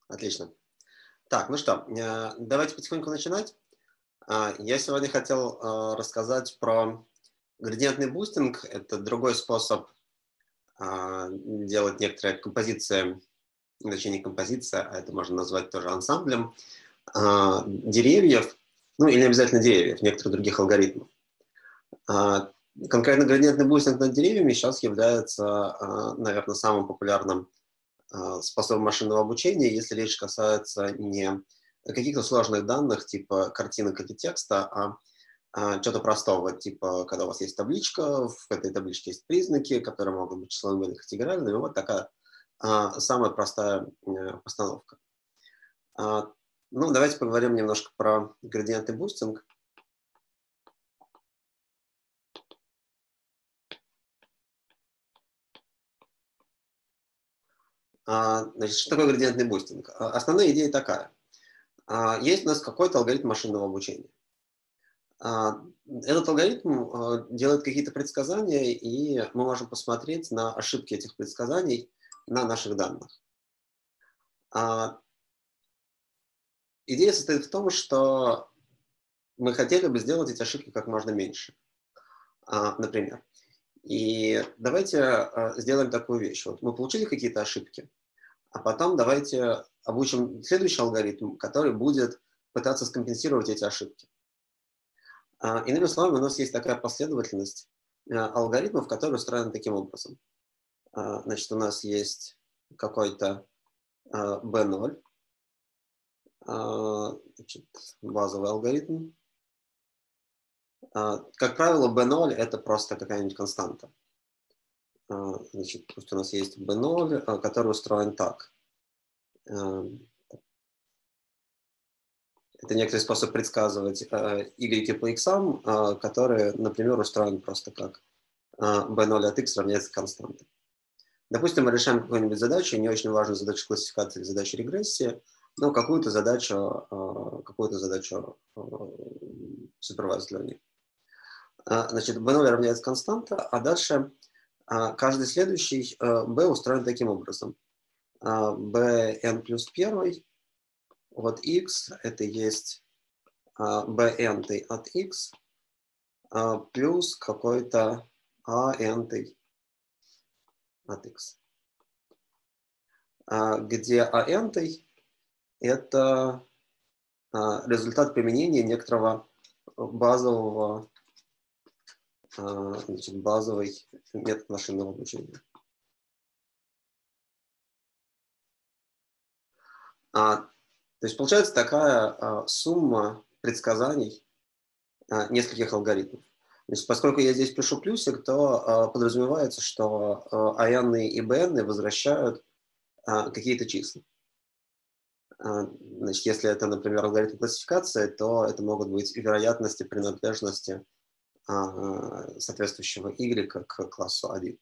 Отлично. Так, ну что, давайте потихоньку начинать. Я сегодня хотел рассказать про градиентный бустинг. Это другой способ делать некоторые композиции, точнее не композиция, а это можно назвать тоже ансамблем деревьев, ну или не обязательно деревьев, некоторых других алгоритмов. Конкретно градиентный бустинг над деревьями сейчас является, наверное, самым популярным способом машинного обучения, если речь касается не каких-то сложных данных, типа картинок или текста, чего-то простого, типа, когда у вас есть табличка, в этой табличке есть признаки, которые могут быть числовыми или категориальными. Вот такая самая простая постановка. Ну, давайте поговорим немножко про градиентный бустинг. Значит, что такое градиентный бустинг? Основная идея такая. Есть у нас какой-то алгоритм машинного обучения. Этот алгоритм делает какие-то предсказания, и мы можем посмотреть на ошибки этих предсказаний на наших данных. Идея состоит в том, что мы хотели бы сделать эти ошибки как можно меньше, например. И давайте сделаем такую вещь. Вот мы получили какие-то ошибки, а потом давайте обучим следующий алгоритм, который будет пытаться скомпенсировать эти ошибки. Иными словами, у нас есть такая последовательность алгоритмов, которые устроены таким образом. Значит, у нас есть какой-то B0, значит, базовый алгоритм. Как правило, B0 это просто какая-нибудь константа. Значит, пусть у нас есть B0, который устроен так. Это некоторый способ предсказывать y по x, который, например, устроен просто как B0 от x равняется константе. Допустим, мы решаем какую-нибудь задачу, не очень важную задачу классификации или задачу регрессии, но какую-то задачу супервайзирования. Значит, B0 равняется константа, а дальше каждый следующий B устроен таким образом. Bn плюс 1 от x, это есть Bn от x, плюс какой-то An от x. Где An это результат применения некоторого базовый метод машинного обучения. То есть получается такая сумма предсказаний нескольких алгоритмов. Значит, поскольку я здесь пишу плюсик, то подразумевается, что AN и BN возвращают какие-то числа. Значит, если это, например, алгоритм классификации, то это могут быть вероятности принадлежности соответствующего y к классу 1.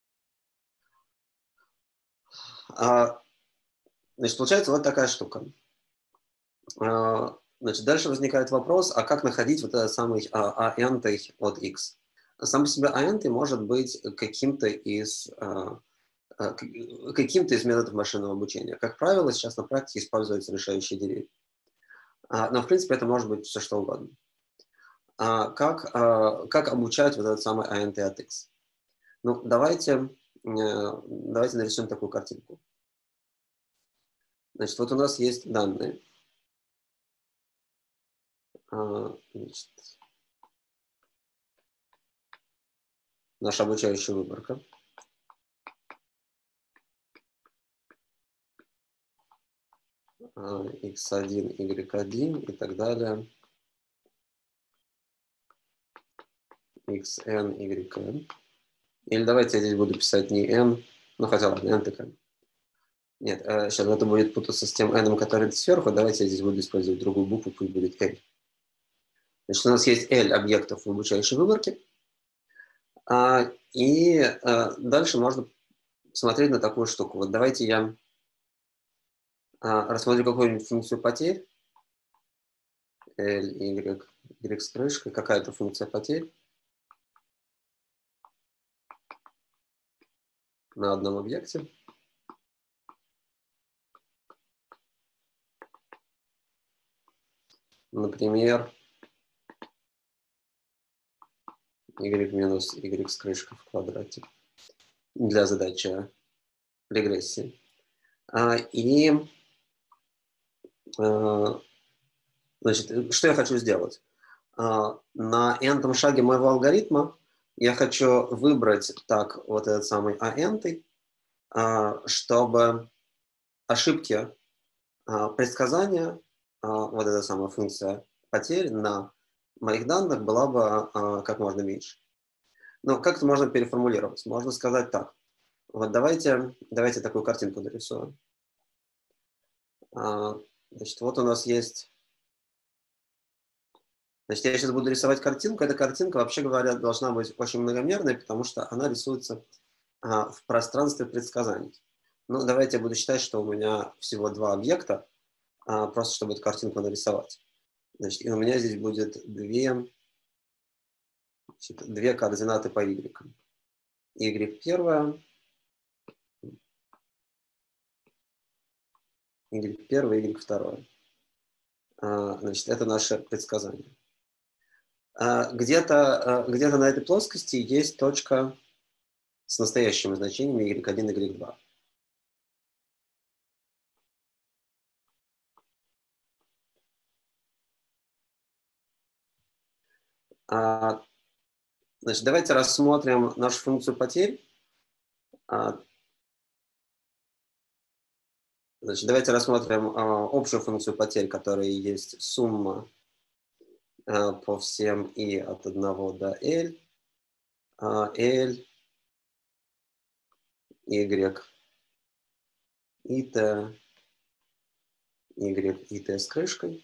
Значит, получается вот такая штука. Значит, дальше возникает вопрос, а как находить вот этот самый AN от x? Сам по себе AN может быть каким-то из методов машинного обучения. Как правило, сейчас на практике используются решающие деревья. Но, в принципе, это может быть все что угодно. Как обучать вот этот самый AN от x? Ну, давайте нарисуем такую картинку. Значит, вот у нас есть данные. Значит, наша обучающая выборка. x1, y1 и так далее. xn, yn. Или давайте я здесь буду писать не n, ну хотя ладно, n так n. Нет, сейчас это будет путаться с тем n, который сверху. Давайте я здесь буду использовать другую букву, пусть будет l. Значит, у нас есть l объектов в обучающей выборке. И дальше можно смотреть на такую штуку. Вот давайте я рассмотрю какую-нибудь функцию потерь. L, y, y с крышкой. Какая-то функция потерь на одном объекте. например, y минус y с крышкой в квадрате для задачи регрессии. Значит, что я хочу сделать? На n-том шаге моего алгоритма я хочу выбрать так вот этот самый n-й, чтобы ошибки предсказания, вот эта самая функция потерь на моих данных была бы как можно меньше. Но как это можно переформулировать? Можно сказать так. Вот давайте такую картинку нарисуем. Значит, вот у нас есть... Значит, я сейчас буду рисовать картинку. Эта картинка, вообще говоря, должна быть очень многомерной, потому что она рисуется в пространстве предсказаний. Ну, давайте я буду считать, что у меня всего два объекта, просто чтобы эту картинку нарисовать. Значит, и у меня здесь будет две координаты по y. Y первая, y второе. Значит, это наше предсказание. Где-то на этой плоскости есть точка с настоящими значениями y1 и y2. Значит, давайте рассмотрим нашу функцию потерь. Значит, давайте рассмотрим общую функцию потерь, которая есть сумма по всем и от 1 до L, L, Y, IT, Y, IT с крышкой.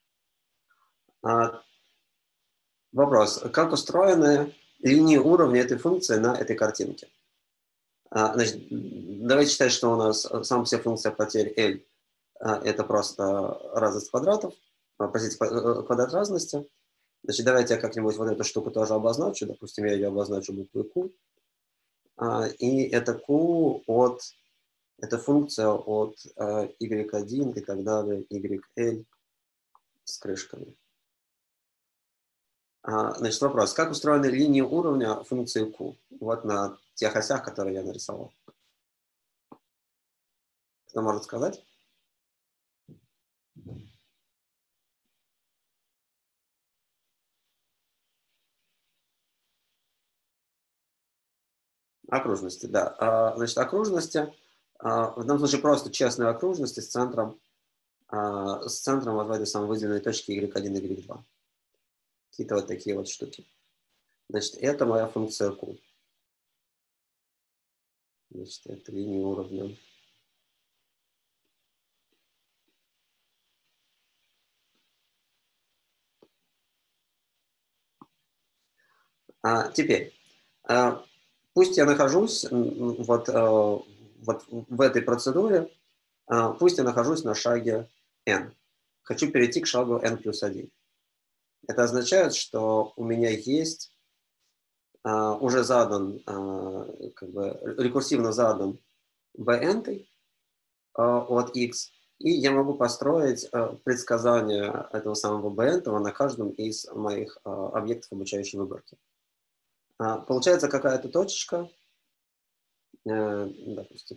Вопрос. Как устроены линии уровня этой функции на этой картинке? Значит, давайте считать, что у нас сама вся функция потерь L это просто разность квадратов, простите, квадрат разности. Значит, давайте я как-нибудь вот эту штуку тоже обозначу. Допустим, я ее обозначу буквой Q. И это Q это функция от y1 и так далее, yl с крышками. Значит, вопрос. Как устроены линии уровня функции Q? Вот на тех осях, которые я нарисовал. Кто может сказать? Окружности, да. Значит, окружности, в данном случае просто честные окружности с центром вот в этой самой выделенной точке y1 и y2. Какие-то вот такие вот штуки. Значит, это моя функция Q. Значит, это линия уровня. Теперь, пусть я нахожусь вот в этой процедуре, пусть я нахожусь на шаге n. Хочу перейти к шагу n плюс 1. Это означает, что у меня есть уже задан, как бы рекурсивно задан bn от x, и я могу построить предсказание этого самого bn на каждом из моих объектов обучающей выборки. Получается какая-то точечка, допустим.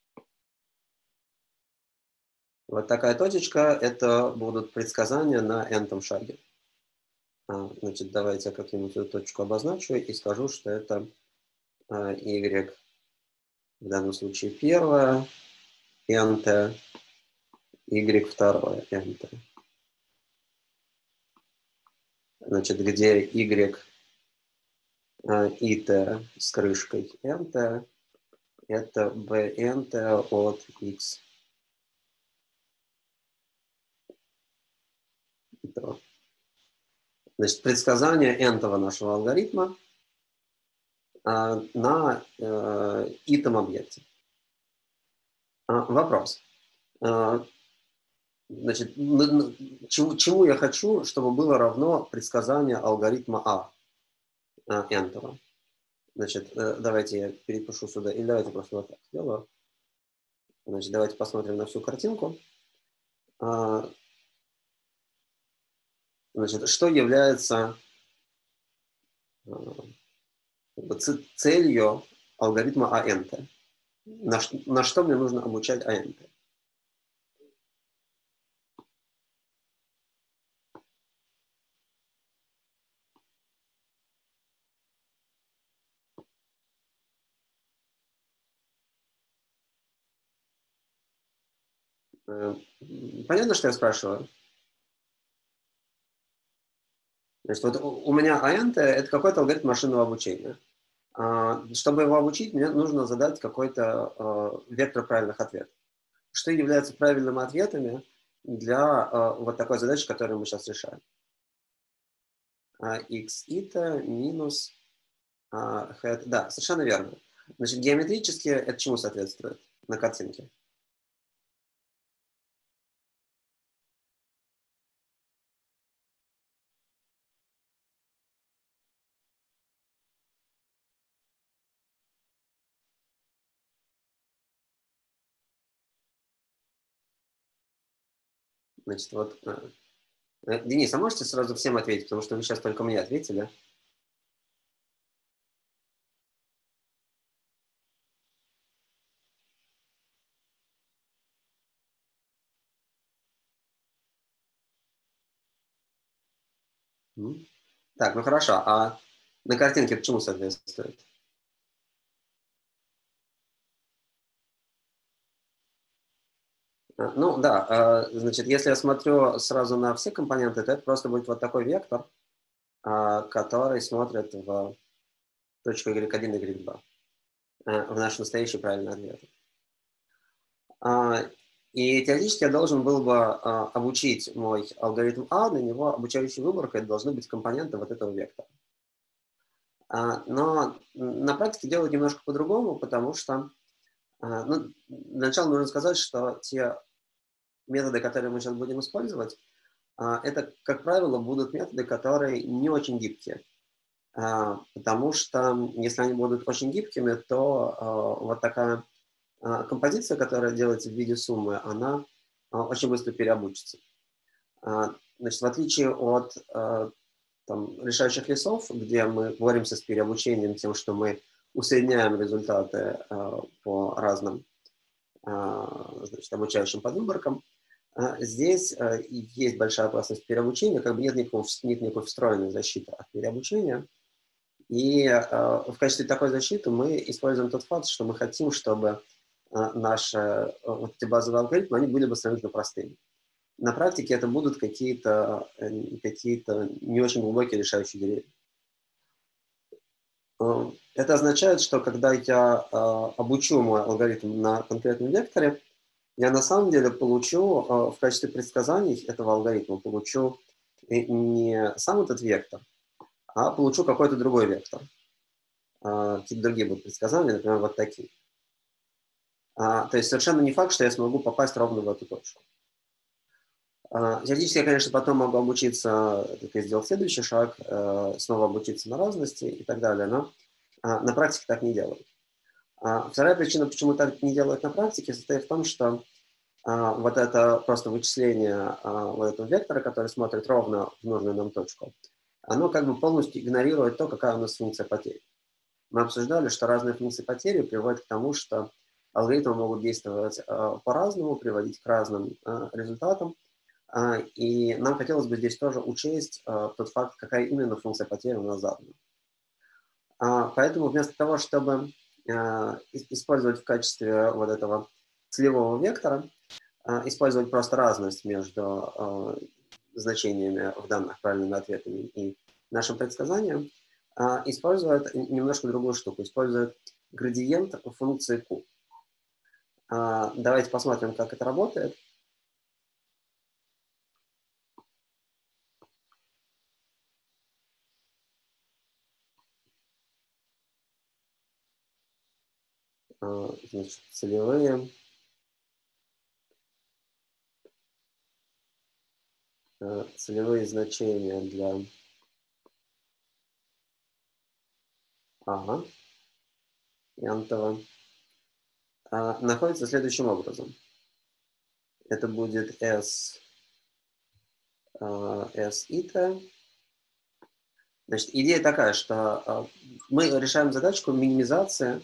Вот такая точечка, это будут предсказания на n-том шаге. Значит, давайте я как-нибудь эту точку обозначу и скажу, что это y, в данном случае первое, n-т, y второе, n-т. Значит, где y it с крышкой n-т, это bn-т от x. Значит, предсказание n-того нашего алгоритма на итом объекте. Вопрос. Значит, чему я хочу, чтобы было равно предсказание алгоритма n-того? Значит, давайте я перепишу сюда, или давайте просто вот так сделаю. Значит, давайте посмотрим на всю картинку. Значит, что является целью алгоритма АНТ? На что мне нужно обучать АНТ? Понятно, что я спрашиваю? Значит, вот у меня АНТ – это какой-то алгоритм машинного обучения. Чтобы его обучить, мне нужно задать какой-то вектор правильных ответов. Что является правильными ответами для вот такой задачи, которую мы сейчас решаем? X ита минус head. Да, совершенно верно. Значит, геометрически это чему соответствует на картинке? Значит, вот, Денис, а можете сразу всем ответить, потому что вы сейчас только мне ответили. Так, ну хорошо, а на картинке это чему соответствует? Ну да, значит, если я смотрю сразу на все компоненты, то это просто будет вот такой вектор, который смотрит в точку y1 и y2, в наш настоящий правильный ответ. И теоретически я должен был бы обучить мой алгоритм на него обучающей выборкой должны быть компоненты вот этого вектора. Но на практике делают немножко по-другому, потому что, ну, для начала нужно сказать, что те методы, которые мы сейчас будем использовать, это, как правило, будут методы, которые не очень гибкие. Потому что если они будут очень гибкими, то вот такая композиция, которая делается в виде суммы, она очень быстро переобучится. Значит, в отличие от решающих весов, где мы боремся с переобучением тем, что мы усредняем результаты по разным значит, обучающим подвыборкам, здесь есть большая опасность переобучения, как бы нет никакой встроенной защиты от переобучения. И в качестве такой защиты мы используем тот факт, что мы хотим, чтобы наши вот эти базовые алгоритмы, они были бы сравнительно простыми. На практике это будут какие-то не очень глубокие решающие деревья. Это означает, что когда я обучу мой алгоритм на конкретном векторе, я на самом деле получу в качестве предсказаний этого алгоритма получу не сам этот вектор, а получу какой-то другой вектор. Какие-то другие будут предсказания, например, вот такие. То есть совершенно не факт, что я смогу попасть ровно в эту точку. Теоретически я, конечно, потом могу обучиться, только сделать следующий шаг, снова обучиться на разности и так далее, но на практике так не делают. Вторая причина, почему так не делают на практике, состоит в том, что вот это просто вычисление вот этого вектора, который смотрит ровно в нужную нам точку, оно как бы полностью игнорирует то, какая у нас функция потери. Мы обсуждали, что разные функции потери приводят к тому, что алгоритмы могут действовать по-разному, приводить к разным результатам. И нам хотелось бы здесь тоже учесть тот факт, какая именно функция потери у нас задана. Поэтому вместо того, чтобы использовать в качестве вот этого целевого вектора, использовать просто разность между значениями в данных правильными ответами и нашим предсказанием, используют немножко другую штуку, используют градиент функции Q. Давайте посмотрим, как это работает. Значит, целевые значения для янтова находятся следующим образом. Это будет S S и T. Значит, идея такая, что мы решаем задачку минимизации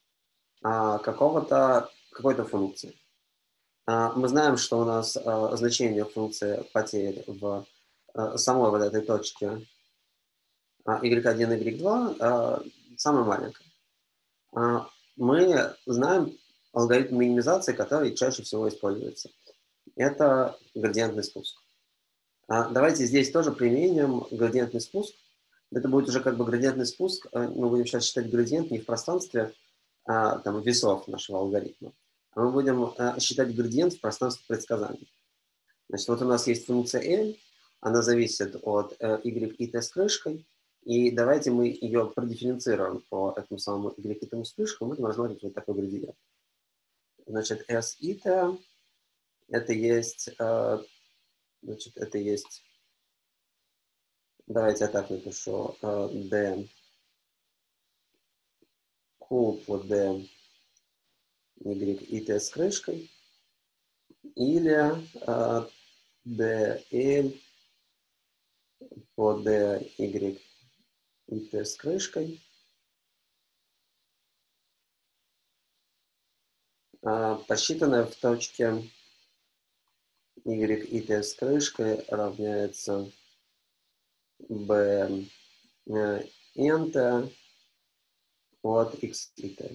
какой-то функции. Мы знаем, что у нас значение функции потерь в самой вот этой точке y1, y2 самое маленькое. Мы знаем алгоритм минимизации, который чаще всего используется. Это градиентный спуск. Давайте здесь тоже применим градиентный спуск. Это будет уже как бы градиентный спуск. Мы будем сейчас считать градиент не в пространстве там, весов нашего алгоритма, а мы будем считать градиент в пространстве предсказаний. Значит, вот у нас есть функция L, она зависит от y и t с крышкой, и давайте мы ее продифференцируем по этому самому y и t с крышкой, мы будем рассматривать вот такой градиент. Значит, s и t это есть, значит, это есть, давайте я так напишу, d q по d y и t с крышкой, или dl по d y и t с крышкой, посчитанное в точке y и t с крышкой равняется b n t от x и t.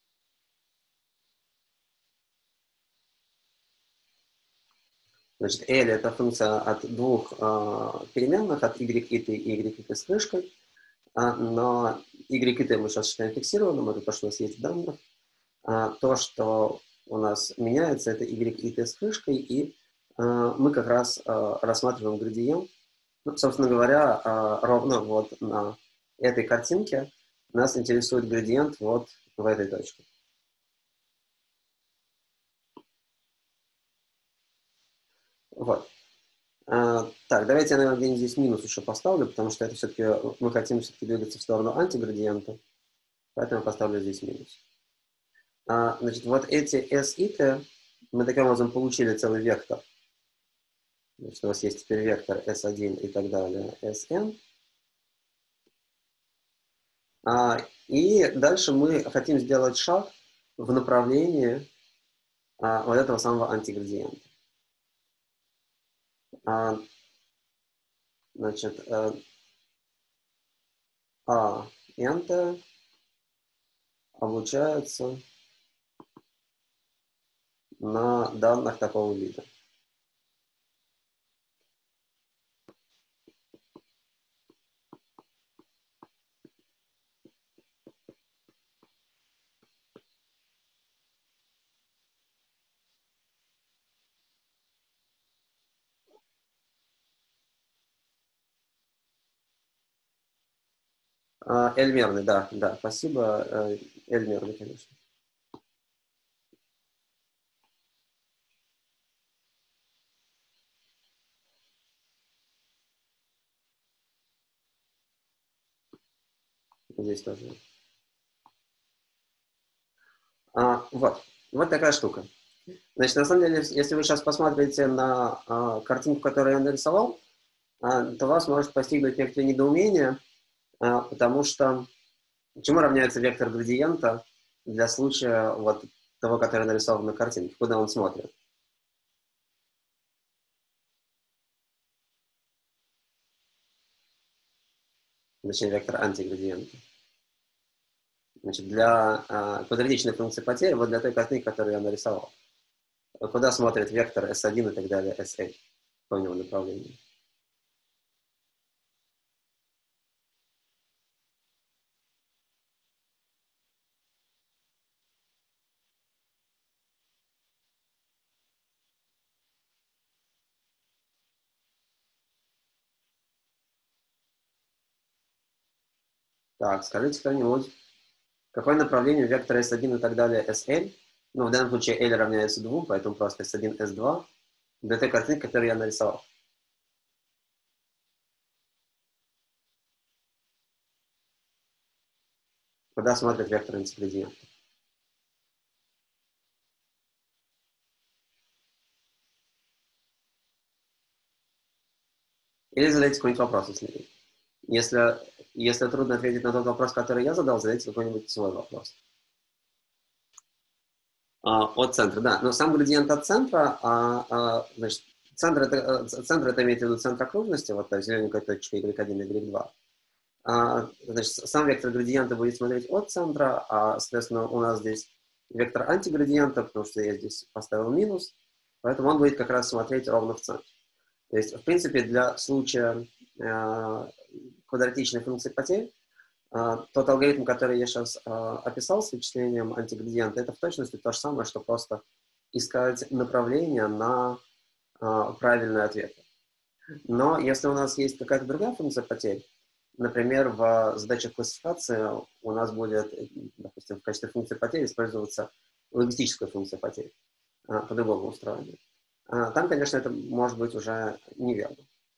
Значит, L это функция от двух переменных, от y и t и y и t с крышкой, но y и t мы сейчас считаем фиксированным, это то, что у нас есть в данных. То, что у нас меняется, это y и t с крышкой, и мы как раз рассматриваем градиент. Ну, собственно говоря, ровно вот на этой картинке нас интересует градиент вот в этой точке. Вот. Так, давайте я, наверное, где-нибудь здесь минус еще поставлю, потому что это все-таки мы хотим все-таки двигаться в сторону антиградиента, поэтому я поставлю здесь минус. Значит, вот эти S и T мы таким образом получили целый вектор. Значит, у нас есть теперь вектор S1 и так далее, Sn. И дальше мы хотим сделать шаг в направлении вот этого самого антиградиента. Значит, n обучается на данных такого вида. L-мерный, да, спасибо. L-мерный, конечно. Здесь тоже. Вот такая штука. Значит, на самом деле, если вы сейчас посмотрите на картинку, которую я нарисовал, то вас может постигнуть некоторое недоумение, потому что чему равняется вектор градиента для случая вот того, который нарисован на картинке, куда он смотрит. Точнее, вектор антиградиента. Значит, для квадратичной функции потери, вот для той картинки, которую я нарисовал, куда смотрит вектор S1 и так далее, SA по его направлению. Так, скажите кто-нибудь, какое направление вектора S1 и так далее SL? Ну, в данном случае L равняется 2, поэтому просто S1, S2 для той картинки, которую я нарисовал. Куда смотрит вектор антиградиента? Или задайте какой-нибудь вопрос, если трудно ответить на тот вопрос, который я задал, задайте какой-нибудь свой вопрос. От центра, да. Но сам градиент от центра, значит, центр это имеется в виду центр окружности, вот та зелененькая точка y1 и y2. Значит, сам вектор градиента будет смотреть от центра, соответственно, у нас здесь вектор антиградиента, потому что я здесь поставил минус, поэтому он будет как раз смотреть ровно в центр. То есть, в принципе, для случая квадратичной функции потерь, тот алгоритм, который я сейчас описал с вычислением антиградиента, это в точности то же самое, что просто искать направление на правильный ответ. Но если у нас есть какая-то другая функция потерь, например, в задачах классификации у нас будет, допустим, в качестве функции потерь использоваться логистическая функция потерь по другому устроению. Там, конечно, это может быть уже неверно.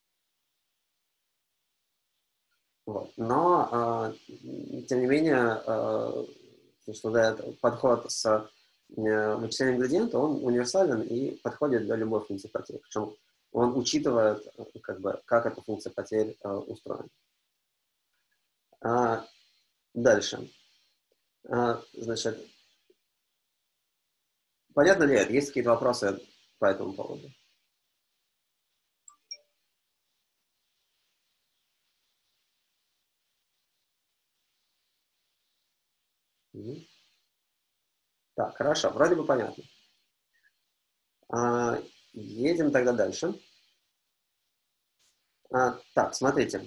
Вот. Но, тем не менее, вот этот подход с вычислением градиента, он универсален и подходит для любой функции потерь. Причем он учитывает, как эта функция потерь устроена. Дальше. Значит, понятно ли это? Есть какие-то вопросы по этому поводу? Так, хорошо, вроде бы понятно. Едем тогда дальше. Так, смотрите.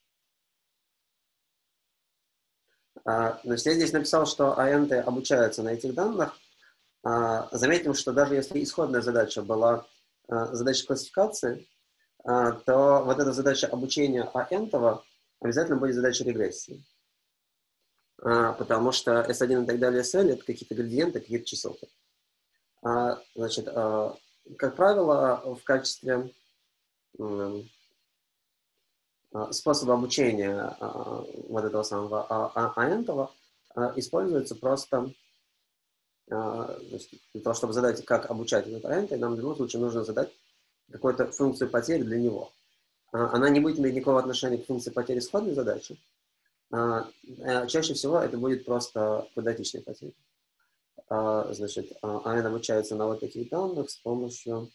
Значит, я здесь написал, что аенты обучаются на этих данных. Заметим, что даже если исходная задача была задача классификации, то вот эта задача обучения аентова обязательно будет задача регрессии. Потому что S1 и так далее, SL — это какие-то градиенты, какие-то чиселки. Значит, как правило, в качестве способа обучения вот этого самого аентова используется просто, значит, для того, чтобы задать, как обучать этот аент, нам в любом случае нужно задать какую-то функцию потери для него. Она не будет иметь никакого отношения к функции потери исходной задачи. Чаще всего это будет просто квадратичная потеря. Значит, аэн обучается на вот таких данных с помощью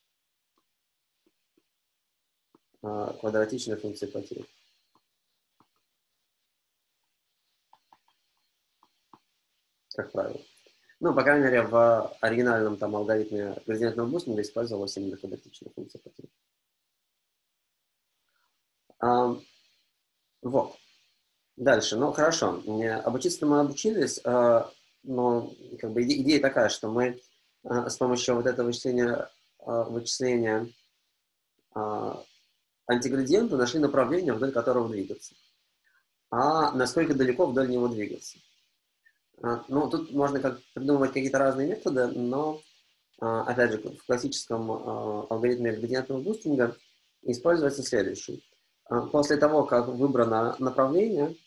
квадратичной функции потери. Как правило. Ну, по крайней мере, в оригинальном там алгоритме градиентного бустинга использовалась именно квадратичная функция потери. Вот. Дальше. Ну, хорошо. Обучиться мы обучились, но как бы идея такая, что мы с помощью вот этого вычисления антиградиента нашли направление, вдоль которого двигаться. А насколько далеко вдоль него двигаться? Ну, тут можно придумывать какие-то разные методы, но, опять же, в классическом алгоритме градиентного бустинга используется следующий. После того, как выбрано направление,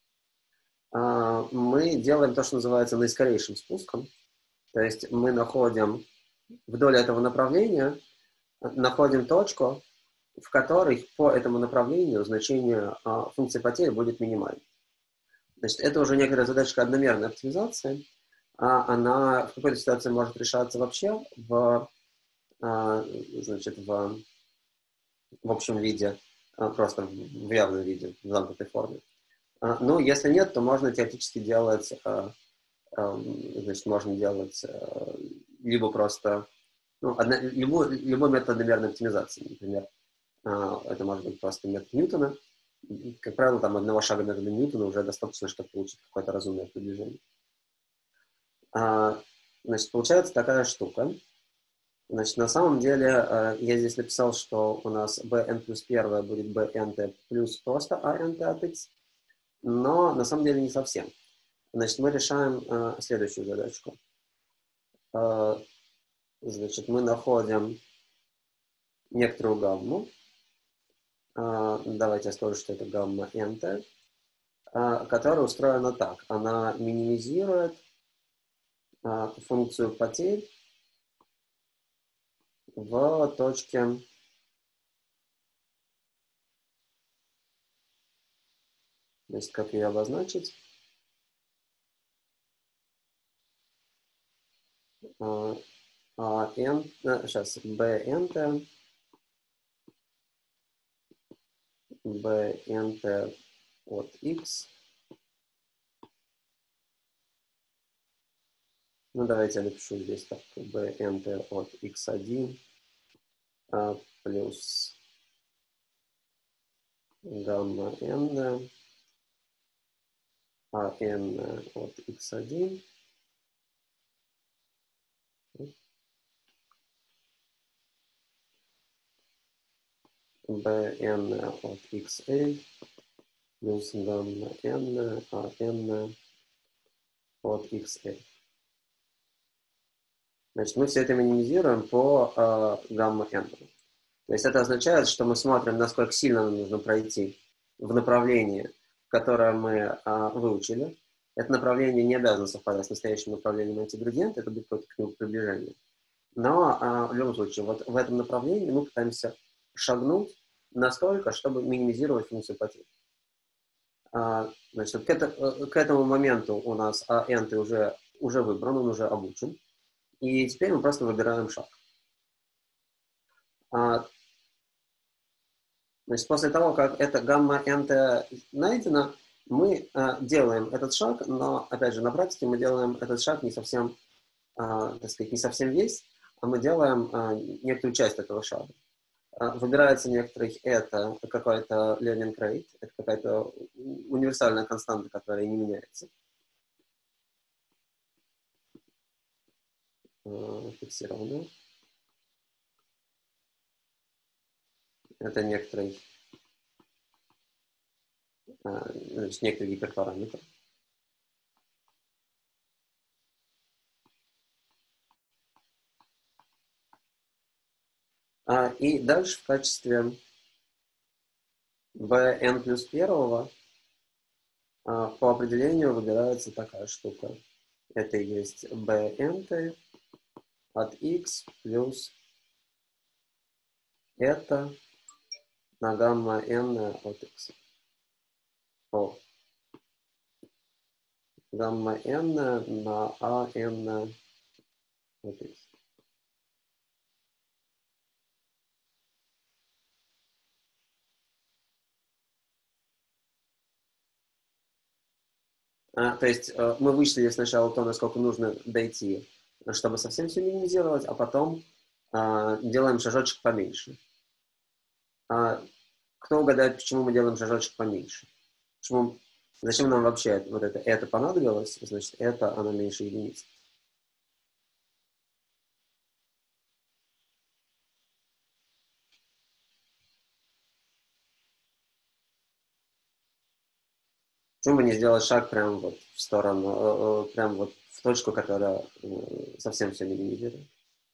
мы делаем то, что называется наискорейшим спуском. То есть мы находим вдоль этого направления, находим точку, в которой по этому направлению значение функции потери будет минимальным. Значит, это уже некоторая задачка одномерной оптимизации. Она в какой-то ситуации может решаться вообще значит, в общем виде, просто в явном виде, в замкнутой форме. Но если нет, то можно теоретически делать, значит, можно делать либо просто, ну, любой метод одномерной оптимизации, например. Это может быть просто метод Ньютона. Как правило, там одного шага метода Ньютона уже достаточно, чтобы получить какое-то разумное приближение. Значит, получается такая штука. Значит, на самом деле, я здесь написал, что у нас bn плюс 1 будет bnt плюс просто ant от x, но на самом деле не совсем. Значит, мы решаем следующую задачку. Значит, мы находим некоторую гамму. Давайте я скажу, что это гамма nt, которая устроена так. Она минимизирует функцию потерь в точке Значит, как ее обозначить? Сейчас bnt от x. Ну, давайте я напишу здесь так, bnt от x1 плюс гамма n n от x1 bn от xa плюс гамма n n от xa. Значит, мы все это минимизируем по гамма n. То есть это означает, что мы смотрим, насколько сильно нам нужно пройти в направлении, которое мы выучили. Это направление не обязано совпадать с настоящим направлением антиградиента, это будет какое-то к нему приближение. Но в любом случае, вот в этом направлении мы пытаемся шагнуть настолько, чтобы минимизировать функцию потери. Значит, к этому моменту у нас n уже выбран, он уже обучен. И теперь мы просто выбираем шаг. Значит, после того, как это гамма-nt найдено, мы делаем этот шаг, но, опять же, на практике мы делаем этот шаг не совсем, так сказать, не совсем весь, а мы делаем некоторую часть этого шага. Выбирается некоторый, это какой-то learning rate, это какая-то универсальная константа, которая не меняется. Фиксированная. Это некоторый, значит, некоторый гиперпараметр. И дальше в качестве bn плюс первого по определению выбирается такая штука. Это и есть bnt от x плюс это на гамма n от x. Гамма n на an от x. То есть мы вычислили сначала то, насколько нужно дойти, чтобы совсем все минимизировать, а потом делаем шажочек поменьше. Кто угадает, почему мы делаем шажочек поменьше? Зачем нам вообще вот это понадобилось? Значит, это оно меньше единицы. Почему бы не сделать шаг прямо вот в сторону, прямо вот в точку, которая совсем все минимизирует?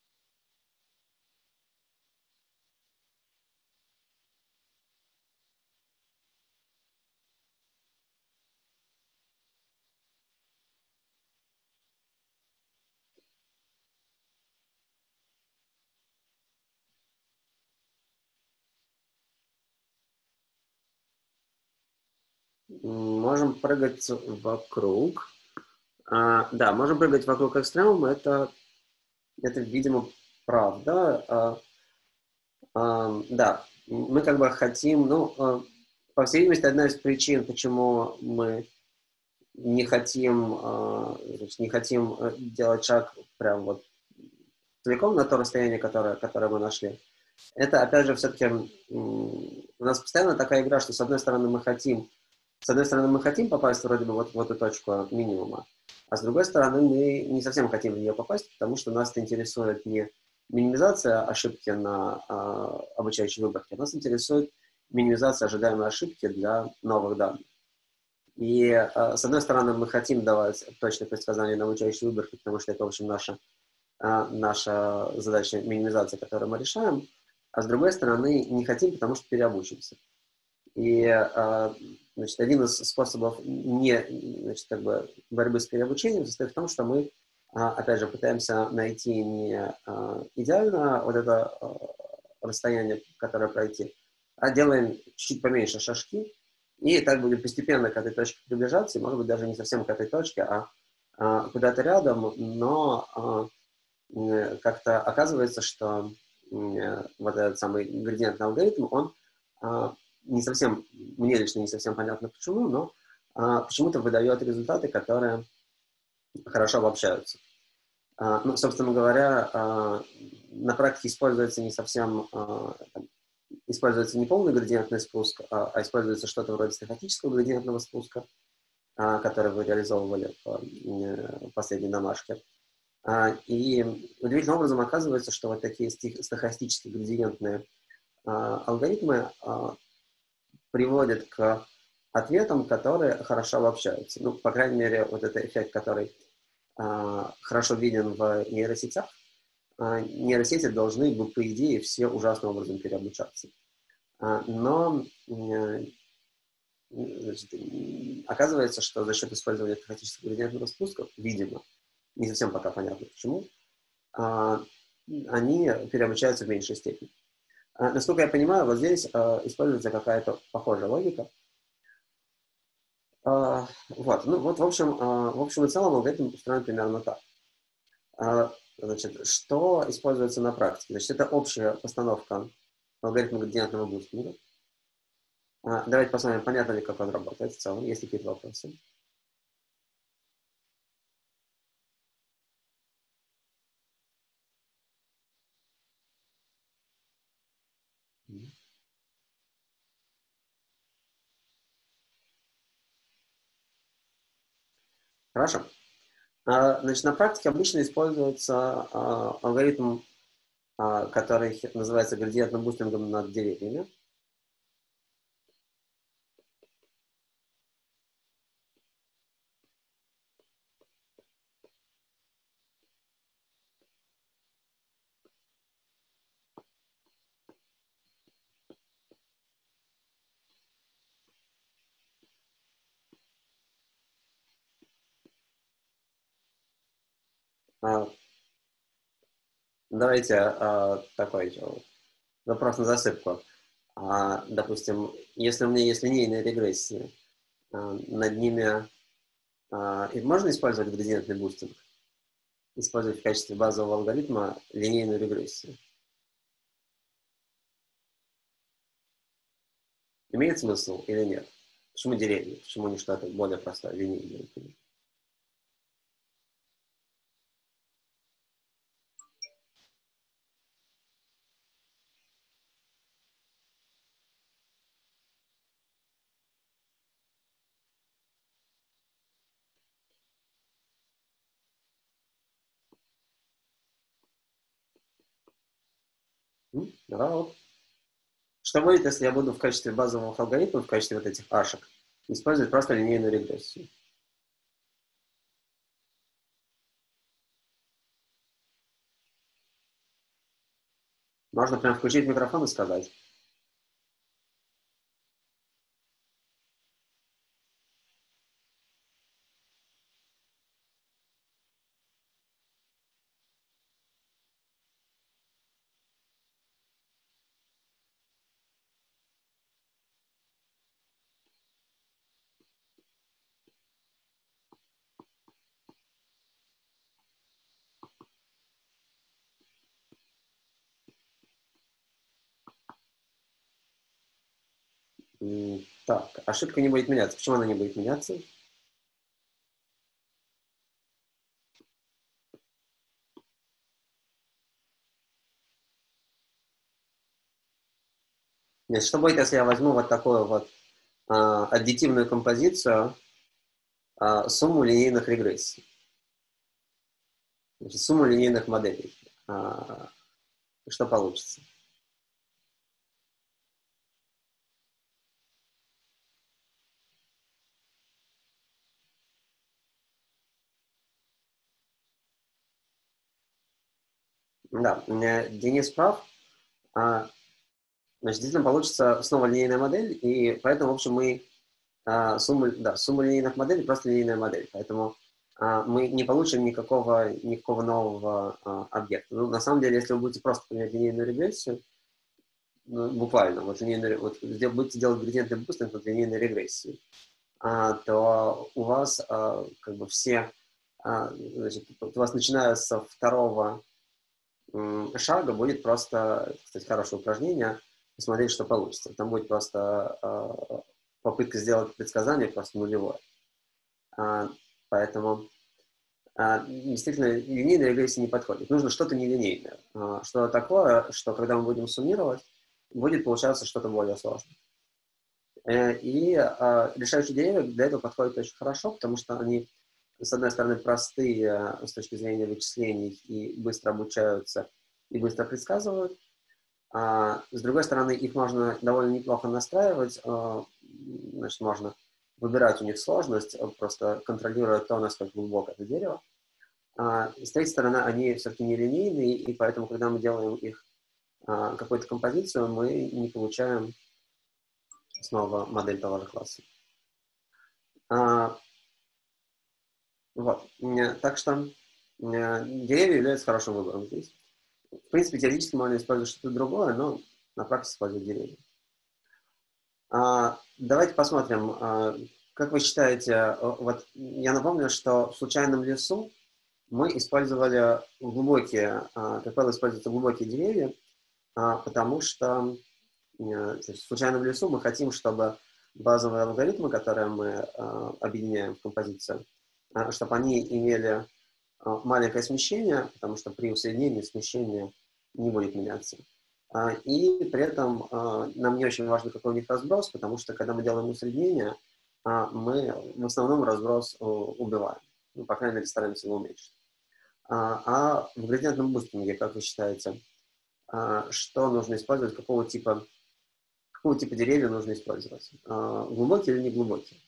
Можем прыгать вокруг. Да, можем прыгать вокруг экстремума. Это видимо, правда. Да, мы как бы хотим, по всей видимости, одна из причин, почему мы не хотим, делать шаг прям вот целиком на то расстояние, которое мы нашли. Это, опять же, все-таки у нас постоянно такая игра, что с одной стороны мы хотим попасть вроде бы вот в эту точку минимума, а с другой стороны мы не совсем хотим в нее попасть, потому что нас интересует не минимизация ошибки на обучающей выборке, нас интересует минимизация ожидаемой ошибки для новых данных. И с одной стороны мы хотим давать точные предсказания на обучающей выборке, потому что это, в общем, наша задача минимизации, которую мы решаем, а с другой стороны не хотим, потому что переобучимся. И значит, один из способов борьбы с переобучением состоит в том, что мы, опять же, пытаемся найти не идеально вот это расстояние, которое пройти, а делаем чуть поменьше шажки, И так будем постепенно к этой точке приближаться, и, может быть, даже не совсем к этой точке, куда-то рядом, но как-то оказывается, что вот этот самый градиентный алгоритм, он не совсем, мне лично не совсем понятно почему, но почему-то выдает результаты, которые хорошо обобщаются. Ну, собственно говоря, на практике используется не совсем, используется не полный градиентный спуск, а используется что-то вроде стохастического градиентного спуска, который вы реализовывали в последней домашке. И удивительным образом оказывается, что вот такие стохастические градиентные алгоритмы приводят к ответам, которые хорошо обобщаются. Ну, по крайней мере, вот это эффект, который хорошо виден в нейросетях. Нейросети должны бы, по идее, все ужасным образом переобучаться. Но значит, оказывается, что за счет использования стохастического градиентного спуска, видимо, не совсем пока понятно почему, они переобучаются в меньшей степени. Насколько я понимаю, вот здесь используется какая-то похожая логика. Вот, ну вот в общем и целом алгоритм устроен примерно так. Значит, что используется на практике? Значит, это общая постановка алгоритма градиентного бустинга. Давайте посмотрим, понятно ли, как он работает в целом, есть ли какие-то вопросы. Хорошо. Значит, на практике обычно используется алгоритм, который называется градиентным бустингом над деревьями. Давайте такой вопрос на засыпку. Допустим, если у меня есть линейные регрессии, над ними и можно использовать градиентный бустинг? Использовать в качестве базового алгоритма линейную регрессию? Имеет смысл или нет? Почему деревья? Почему не что-то более простое, линейное? Да, вот. Что будет, если я буду в качестве базовых алгоритмов, в качестве вот этих ашек, использовать просто линейную регрессию? Можно прям включить микрофон и сказать. Так, ошибка не будет меняться. Почему она не будет меняться? Нет, что будет, если я возьму вот такую вот аддитивную композицию, сумму линейных регрессий? Значит, сумму линейных моделей. Что получится? Да, Денис прав. Значит, действительно получится снова линейная модель, и поэтому, в общем, мы сумма линейных моделей просто линейная модель. Поэтому мы не получим никакого нового объекта. Ну, на самом деле, если вы будете просто применять линейную регрессию, ну, буквально, вот, будете делать градиентный бустинг от линейной регрессии, то у вас как бы все, значит, у вас начиная со второго шага будет просто, кстати, хорошее упражнение, посмотреть, что получится. Там будет просто попытка сделать предсказание просто нулевое. Поэтому действительно линейная регрессия не подходит. Нужно что-то нелинейное. Что такое, что когда мы будем суммировать, будет получаться что-то более сложное. И решающие деревья для этого подходят очень хорошо, потому что они, с одной стороны, простые с точки зрения вычислений и быстро обучаются, и быстро предсказывают. С другой стороны, их можно довольно неплохо настраивать. Значит, можно выбирать у них сложность, просто контролируя то, насколько глубоко это дерево. С третьей стороны, они все-таки нелинейные, и поэтому, когда мы делаем их какую-то композицию, мы не получаем снова модель того же класса. Вот. Так что деревья являются хорошим выбором здесь. В принципе, теоретически можно использовать что-то другое, но на практике использовать деревья. Давайте посмотрим, как вы считаете, вот я напомню, что в случайном лесу мы использовали глубокие, как правило, используются глубокие деревья, потому что в случайном лесу мы хотим, чтобы базовые алгоритмы, которые мы объединяем в композицию, чтобы они имели маленькое смещение, потому что при усреднении смещение не будет меняться. И при этом нам не очень важно, какой у них разброс, потому что когда мы делаем усреднение, мы в основном разброс убиваем. Ну, по крайней мере, стараемся его уменьшить. В градиентном бустинге, как вы считаете, что нужно использовать, какого типа деревья нужно использовать? Глубокие или неглубокие?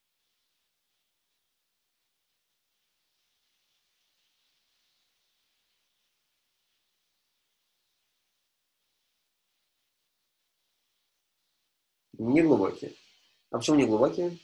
Неглубокие. А почему неглубокие?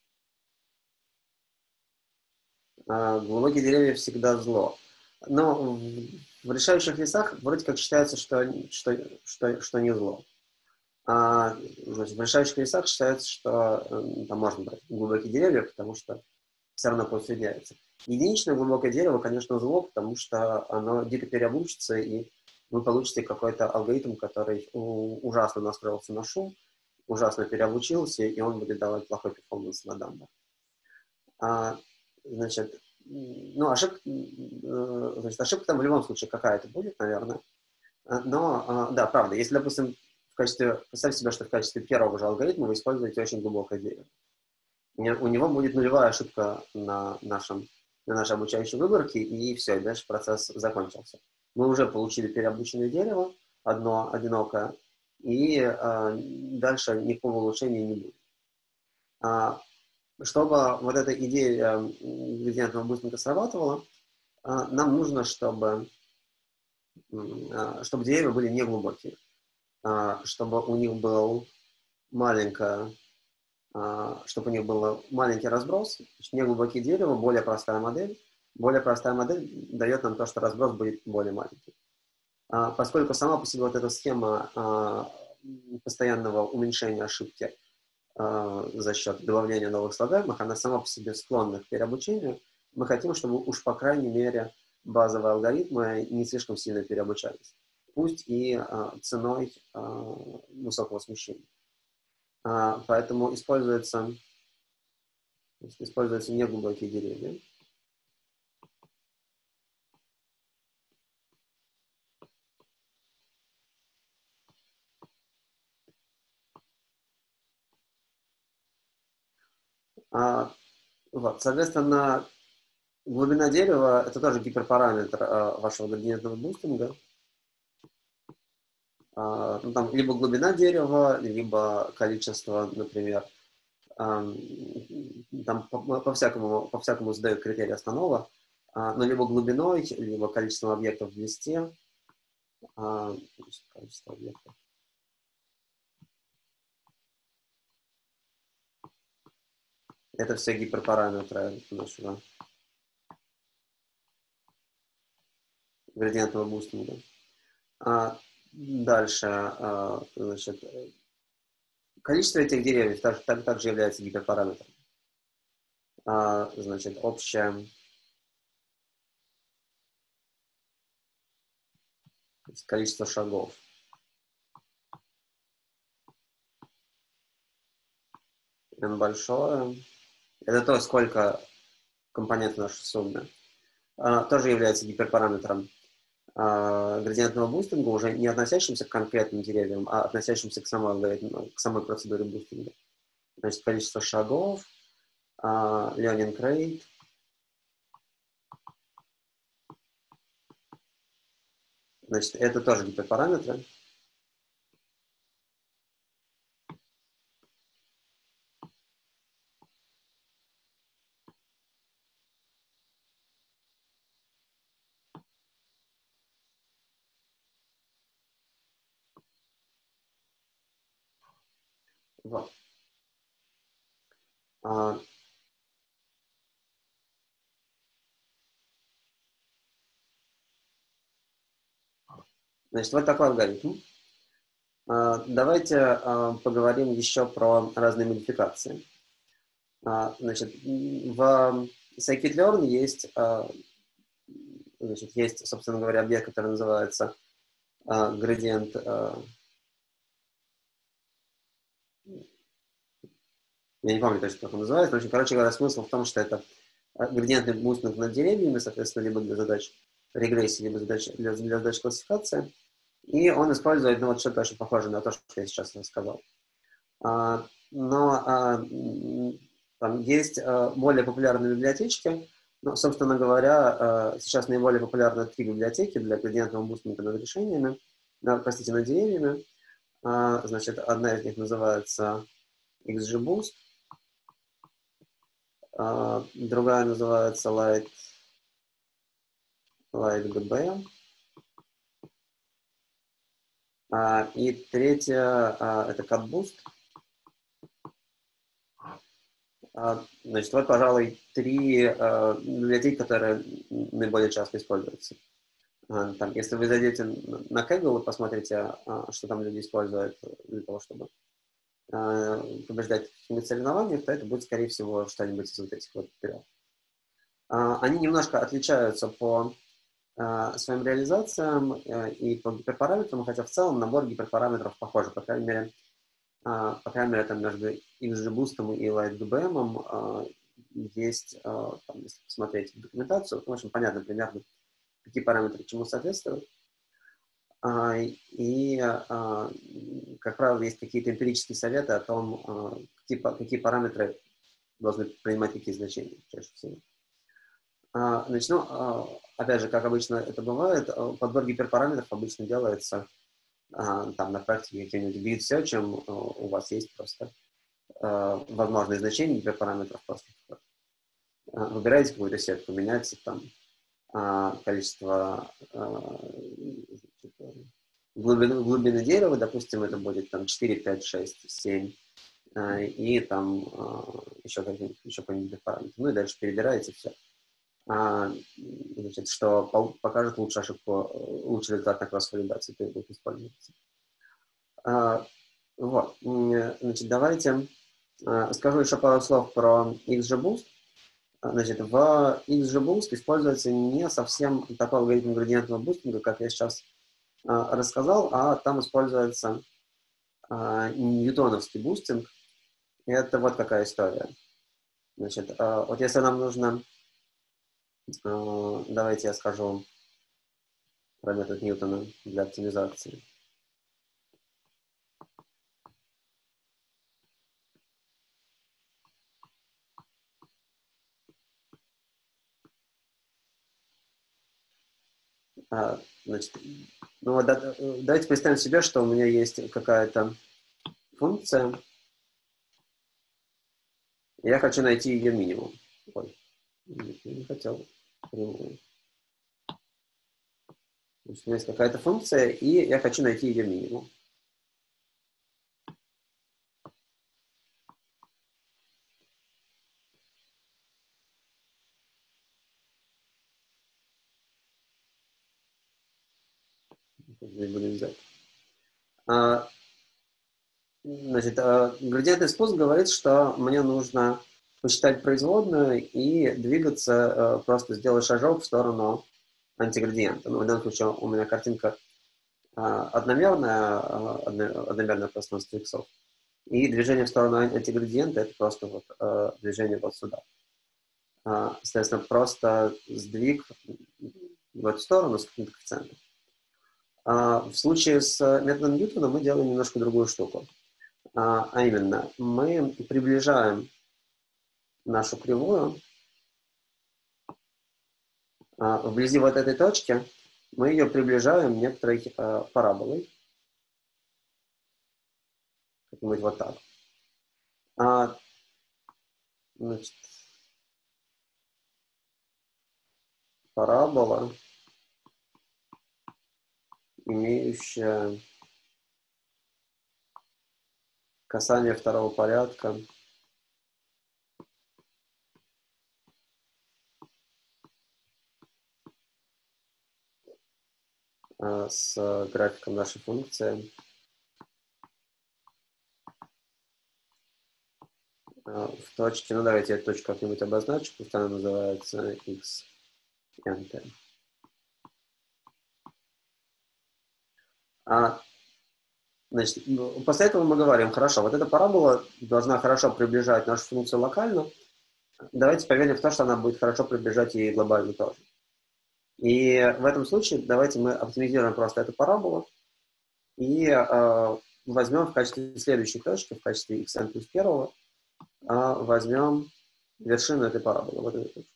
Глубокие деревья всегда зло. Но в решающих лесах вроде как считается, что не зло. Значит, в решающих лесах считается, что там можно брать глубокие деревья, потому что все равно поусредняется. Единичное глубокое дерево, конечно, зло, потому что оно дико переобучится, и вы получите какой-то алгоритм, который ужасно настроился на шум, ужасно переобучился, и он будет давать плохой перформанс на данных. Значит, ну, ошибка там в любом случае какая-то будет, наверное. Но, да, правда, если, допустим, представьте себе, что в качестве первого же алгоритма вы используете очень глубокое дерево. У него будет нулевая ошибка на нашей обучающей выборке, и все, и дальше процесс закончился. Мы уже получили переобученное дерево, одно одинокое, и дальше никакого улучшения не будет. Чтобы вот эта идея градиентного бустинга срабатывала, нам нужно, чтобы деревья были неглубокие, чтобы у них был чтобы у них был маленький разброс, неглубокие дерева, более простая модель. Более простая модель дает нам то, что разброс будет более маленький. Поскольку сама по себе вот эта схема постоянного уменьшения ошибки за счет добавления новых слагаемых, она сама по себе склонна к переобучению, мы хотим, чтобы уж по крайней мере базовые алгоритмы не слишком сильно переобучались. Пусть и ценой высокого смещения. Поэтому используются неглубокие деревья. Вот, соответственно, глубина дерева – это тоже гиперпараметр вашего градиентного бустинга. Ну, там либо глубина дерева, либо количество, например, там по-всякому задают критерии основного, но либо глубиной, либо количеством объектов в листе. Количество объектов. Это все гиперпараметры нашего градиентного бустинга. Дальше, значит, количество этих деревьев также является гиперпараметром. Значит, общее количество шагов. N большое. Это то, сколько компонентов нашей суммы. Тоже является гиперпараметром градиентного бустинга, уже не относящимся к конкретным деревьям, а относящимся к самой процедуре бустинга. Значит, количество шагов, learning rate. Значит, это тоже гиперпараметры. Вот. Значит, вот такой алгоритм. Давайте поговорим еще про разные модификации. Значит, в scikit-learn есть, собственно говоря, объект, который называется градиент. Я не помню точно, как он называется, но, короче говоря, смысл в том, что это градиентный бустинг над деревьями, соответственно, либо для задач регрессии, либо для задач классификации. И он использует, ну, вот что-то очень похожее на то, что я сейчас рассказал. Но там есть более популярные библиотечки. Но, собственно говоря, сейчас наиболее популярны 3 библиотеки для градиентного бустинга над решениями, над деревьями. Значит, одна из них называется XGBoost, другая называется LightGB, и третья это CutBoost. Значит, вот, пожалуй, 3 библиотеки, которые наиболее часто используются. Там, если вы зайдете на Kaggle и посмотрите, что там люди используют для того, чтобы побеждать в каких-нибудь соревнованиях, то это будет, скорее всего, что-нибудь из вот этих вот 3. Они немножко отличаются по своим реализациям и по гиперпараметрам, хотя в целом набор гиперпараметров похож, по крайней мере, там между XGBoost и LightGBM есть, там, если посмотреть документацию, в общем, понятно примерно, какие параметры чему соответствуют. И, как правило, есть какие-то эмпирические советы о том, какие параметры должны принимать какие значения чаще всего. Значит, опять же, как обычно это бывает, подбор гиперпараметров обычно делается там на практике каким-нибудь бит-серчем, у вас есть просто возможные значения гиперпараметров, просто выбираете какую-то сетку, меняется там количество глубины дерева, допустим, это будет там 4, 5, 6, 7, и там еще какой-нибудь параметр. Ну и дальше перебираете все. Значит, что покажет лучшую результат на кросс-валидации, то будет использоваться. Вот. Значит, давайте скажу еще пару слов про XGBoost. Значит, в XGBoost используется не совсем такой алгоритм градиентного бустинга, как я сейчас рассказал, а там используется ньютоновский бустинг. И это вот какая история. Значит, вот если нам нужно, давайте я скажу про метод Ньютона для оптимизации. Значит, ну вот давайте представим себе, что у меня есть какая-то функция, и я хочу найти ее минимум. Ой, не хотел прямую. Значит, у меня есть какая-то функция, и я хочу найти ее минимум. Здесь будем взять. А, Значит, градиентный спуск говорит, что мне нужно посчитать производную и двигаться, просто сделать шажок в сторону антиградиента. Ну, в данном случае у меня картинка одномерное пространство иксов. И движение в сторону антиградиента — это просто вот движение вот сюда. Соответственно, просто сдвиг в эту сторону с каким-то коэффициентом. В случае с методом Ньютона мы делаем немножко другую штуку. А именно, мы приближаем нашу кривую вблизи вот этой точки, мы ее приближаем некоторой параболой. Как-нибудь вот так. Значит, парабола, имеющая касание второго порядка с графиком нашей функции в точке, ну давайте эту точку как-нибудь обозначу, пусть она называется x nt. Значит, после этого мы говорим, хорошо, вот эта парабола должна хорошо приближать нашу функцию локально, давайте поверим в то, что она будет хорошо приближать ей глобально тоже. И в этом случае давайте мы оптимизируем просто эту параболу и возьмем в качестве следующей точки, в качестве xn плюс 1, возьмем вершину этой параболы, вот эту точку.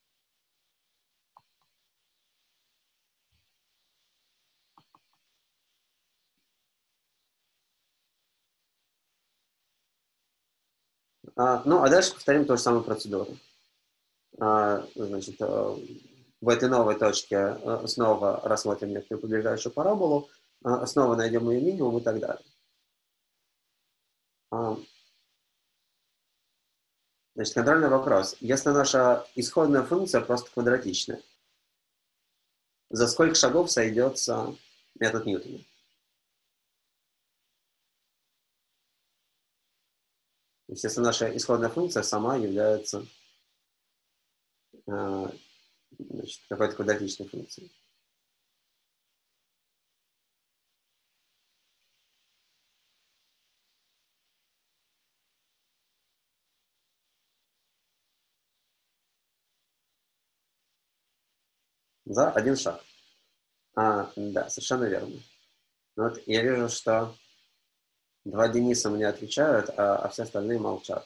Ну, а дальше повторим ту же самую процедуру. Значит, в этой новой точке снова рассмотрим некоторую приближающую параболу, снова найдем ее минимум и так далее. Значит, контрольный вопрос. Если наша исходная функция просто квадратичная, за сколько шагов сойдется метод Ньютона? То есть, если наша исходная функция сама является какой-то квадратичной функцией. За один шаг. Да, совершенно верно. Вот я вижу, что два Дениса мне отвечают, а все остальные молчат.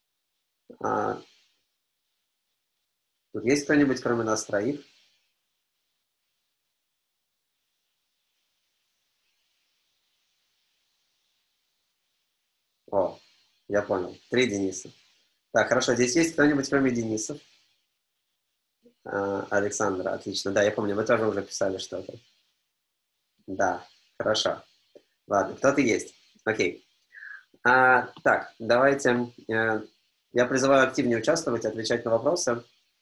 Тут есть кто-нибудь, кроме нас троих? О, я понял. Три Дениса. Так, хорошо. Здесь есть кто-нибудь, кроме Денисов? Александра, отлично. Да, я помню, вы тоже уже писали что-то. Да, хорошо. Ладно, кто-то есть. Окей. Так, давайте. Я призываю активнее участвовать, отвечать на вопросы.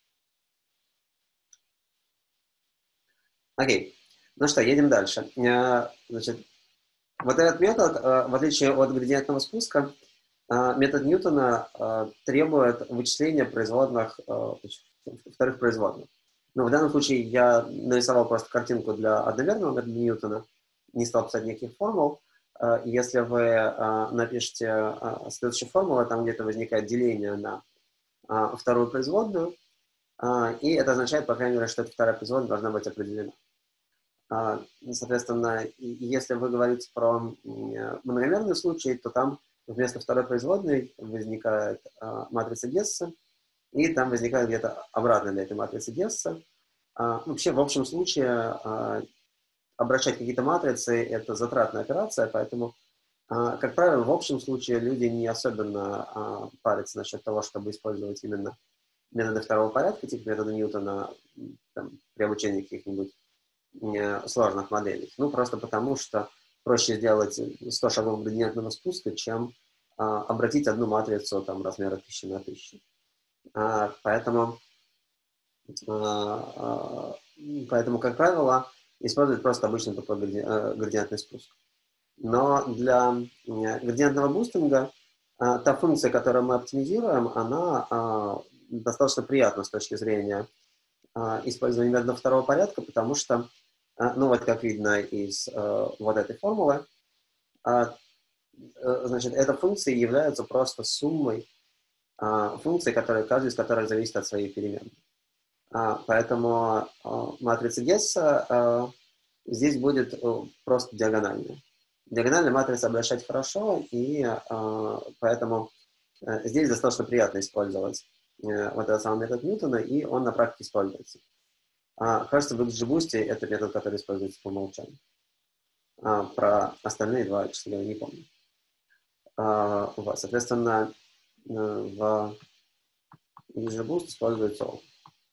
Окей. Ну что, едем дальше. Значит, вот этот метод, в отличие от градиентного спуска, метод Ньютона требует вычисления производных, вторых производных. Но в данном случае я нарисовал просто картинку для одномерного метода Ньютона, не стал писать никаких формул. Если вы напишете следующую формулу, там где-то возникает деление на вторую производную, и это означает, по крайней мере, что эта вторая производная должна быть определена. Соответственно, если вы говорите про многомерный случай, то там вместо второй производной возникает матрица Гесса, и там возникает где-то обратно для этой матрицы Гесса. Вообще, в общем случае, обращать какие-то матрицы — это затратная операция, поэтому, как правило, в общем случае люди не особенно парятся насчет того, чтобы использовать именно методы второго порядка, типа метода Ньютона, там, при обучении каких-нибудь сложных моделей. Ну, просто потому, что проще сделать 100 шагов градиентного спуска, чем обратить одну матрицу там, размера 1000 на 1000. Поэтому, как правило, используют просто обычный такой градиентный спуск. Но для градиентного бустинга та функция, которую мы оптимизируем, она достаточно приятна с точки зрения использования методов второго порядка, потому что, ну вот как видно из вот этой формулы, значит, эта функция является просто суммой функций, каждая из которых зависит от своей переменной. Поэтому матрица Гесса здесь будет просто диагональная. Диагональная матрица обращать хорошо, и поэтому здесь достаточно приятно использовать вот этот самый метод Ньютона, и он на практике используется. Кажется, в XGBoost это метод, который используется по умолчанию. Про остальные два, честно говоря, не помню. Вот, соответственно, в XGBoost используется он.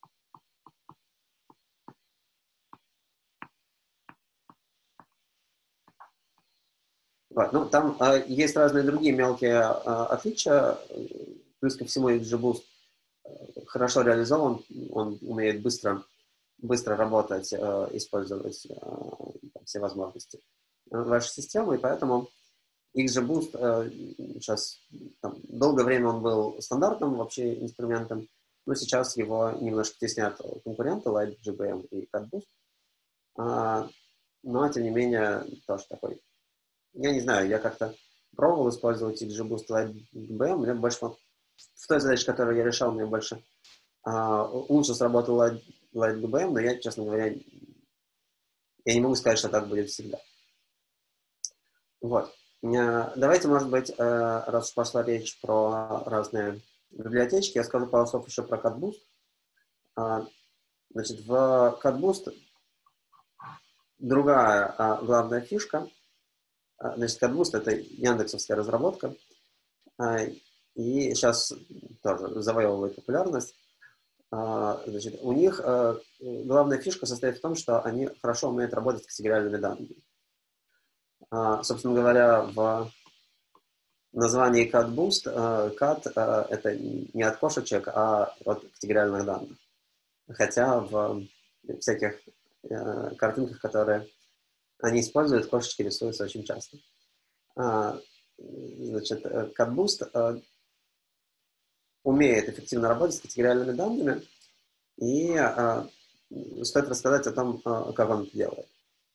Вот, ну, там есть разные другие мелкие отличия. Плюс ко всему, XGBoost хорошо реализован, он умеет быстро работать, использовать все возможности вашей системы, и поэтому XGBoost сейчас долгое время он был стандартным вообще инструментом, но сейчас его немножко теснят конкуренты LightGBM и CutBoost, но тем не менее тоже такой. Я не знаю, я как-то пробовал использовать XGBoost LightGBM, мне больше в той задаче, которую я решал, мне больше лучше сработал LightGBM, но я, честно говоря, я не могу сказать, что так будет всегда. Вот. Давайте, может быть, раз уж пошла речь про разные библиотечки, я скажу пару слов еще про CutBoost. Значит, в CutBoost другая главная фишка. Значит, CutBoost — это яндексовская разработка, и сейчас тоже завоевывает популярность. Значит, у них главная фишка состоит в том, что они хорошо умеют работать с категориальными данными. Собственно говоря, в названии CutBoost cut это не от кошечек, а от категориальных данных. Хотя в всяких картинках, которые они используют, кошечки рисуются очень часто. Значит, CutBoost умеет эффективно работать с категориальными данными, и стоит рассказать о том, как он это делает.